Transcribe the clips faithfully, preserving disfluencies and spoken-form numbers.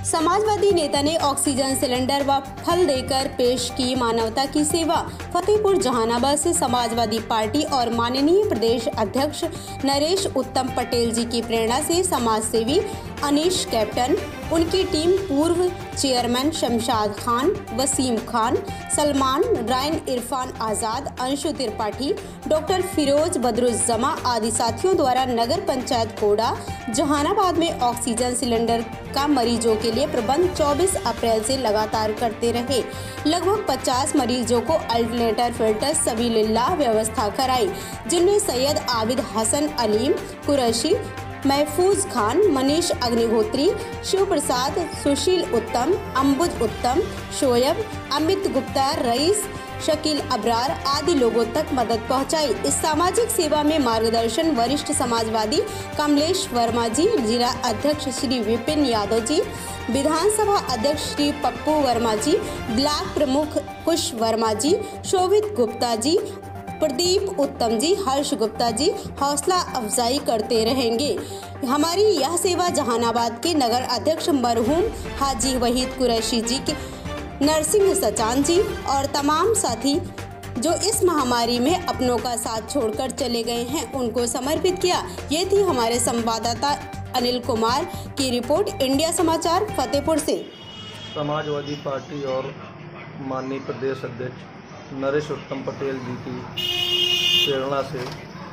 समाजवादी नेता ने oxygen cylinder व फल देकर पेश की मानवता की सेवा। फतेहपुर जहानाबाद से समाजवादी पार्टी और माननीय प्रदेश अध्यक्ष नरेश उत्तम पटेल जी की प्रेरणा से समाजसेवी अनीश कैप्टन, उनकी टीम पूर्व चेयरमैन शमशाद खान, वसीम खान, सलमान रायन, इरफान आज़ाद, अंशु त्रिपाठी, डॉक्टर फिरोज बदरुज्जमा आदि साथियों द्वारा नगर पंचायत कोड़ा जहानाबाद में ऑक्सीजन सिलेंडर का मरीजों के लिए प्रबंध चौबीस अप्रैल से लगातार करते रहे। लगभग पचास मरीजों को अल्टरनेटर फिल्टर सबीलिल्लाह व्यवस्था कराई, जिनमें सैयद आबिद हसन, अलीम कुरैशी, महफूज खान, मनीष अग्निहोत्री, शिव प्रसाद, सुशील उत्तम, अंबुज उत्तम, शोएब, अमित गुप्ता, रईस, शकील अबरार आदि लोगों तक मदद पहुंचाई। इस सामाजिक सेवा में मार्गदर्शन वरिष्ठ समाजवादी कमलेश वर्मा जी, जिला अध्यक्ष श्री विपिन यादव जी, विधानसभा अध्यक्ष श्री पप्पू वर्मा जी, ब्लॉक प्रमुख कुश वर्मा जी, शोभित गुप्ता जी, प्रदीप उत्तम जी, हर्ष गुप्ता जी हौसला अफजाई करते रहेंगे। हमारी यह सेवा जहानाबाद के नगर अध्यक्ष मरहूम हाजी वहीद कुरैशी जी के, नरसिंह सचान जी और तमाम साथी जो इस महामारी में अपनों का साथ छोड़कर चले गए हैं, उनको समर्पित किया। ये थी हमारे संवाददाता अनिल कुमार की रिपोर्ट, इंडिया समाचार फतेहपुर से। समाजवादी पार्टी और माननीय प्रदेश अध्यक्ष नरेश उत्तम पटेल जी की प्रेरणा से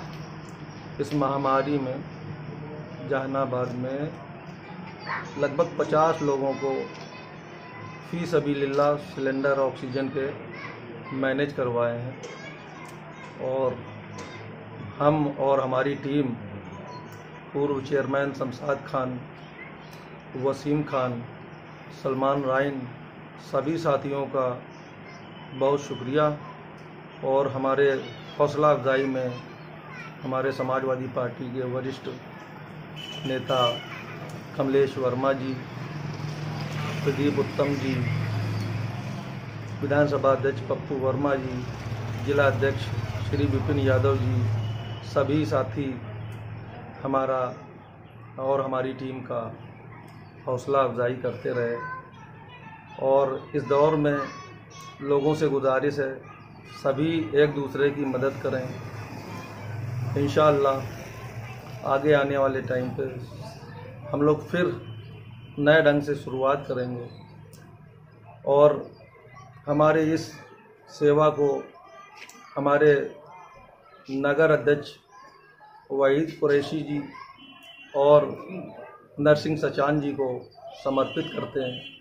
इस महामारी में जहानाबाद में लगभग पचास लोगों को फी सबीलिल्लाह सिलेंडर ऑक्सीजन के मैनेज करवाए हैं। और हम और हमारी टीम पूर्व चेयरमैन शमशाद खान, वसीम खान, सलमान रायन सभी साथियों का बहुत शुक्रिया। और हमारे हौसला अफजाई में हमारे समाजवादी पार्टी के वरिष्ठ नेता कमलेश वर्मा जी, प्रदीप उत्तम जी, विधानसभा अध्यक्ष पप्पू वर्मा जी, जिला अध्यक्ष श्री विपिन यादव जी, सभी साथी हमारा और हमारी टीम का हौसला अफजाई करते रहे। और इस दौर में लोगों से गुजारिश है, सभी एक दूसरे की मदद करें। इंशाअल्लाह आगे आने वाले टाइम पे हम लोग फिर नए ढंग से शुरुआत करेंगे। और हमारे इस सेवा को हमारे नगर अध्यक्ष वहीद कुरैशी जी और नरसिंह सचान जी को समर्पित करते हैं।